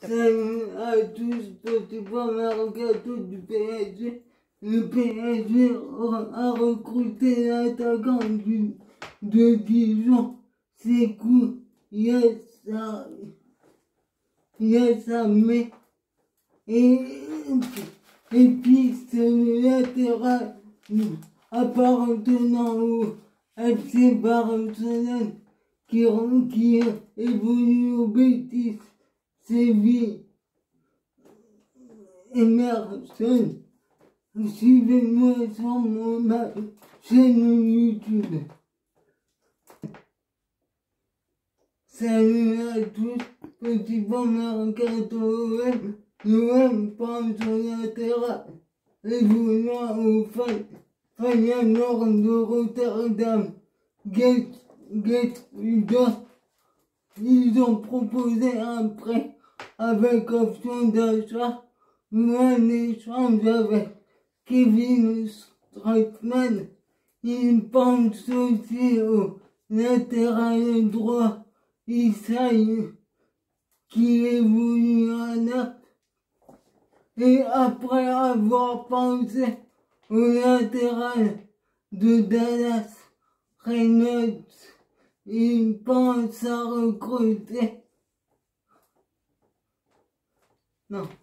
Salut à tous, petit Mercato du PSG. Le PSG a recruté l'attaquant de Dijon. C'est cool. Mais et puis c'est le latéral appartenant au FC Barcelone qui évolue au Betis Séville. Emerson. Suivez-moi sur ma chaîne YouTube. Salut à tous, petit Mercato l'OM pense au latéral évoluant au Feyenoord de Rotterdam. Ils ont proposé un prêt avec option d'achat ou un échange avec Kevin Strootman. Ils pensent aussi au latéral droit Isaïe qui évolue à Naples. Et après avoir pensé au latéral de Dallas, Reynolds, il pense à recruter. Non.